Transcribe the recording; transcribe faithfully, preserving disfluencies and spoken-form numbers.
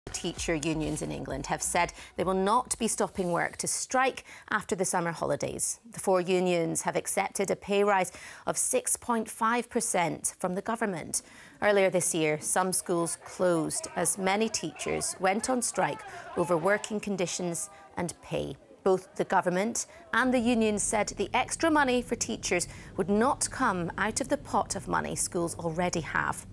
Teacher unions in England have said they will not be stopping work to strike after the summer holidays. The four unions have accepted a pay rise of six point five percent from the government. Earlier this year, some schools closed as many teachers went on strike over working conditions and pay. Both the government and the unions said the extra money for teachers would not come out of the pot of money schools already have.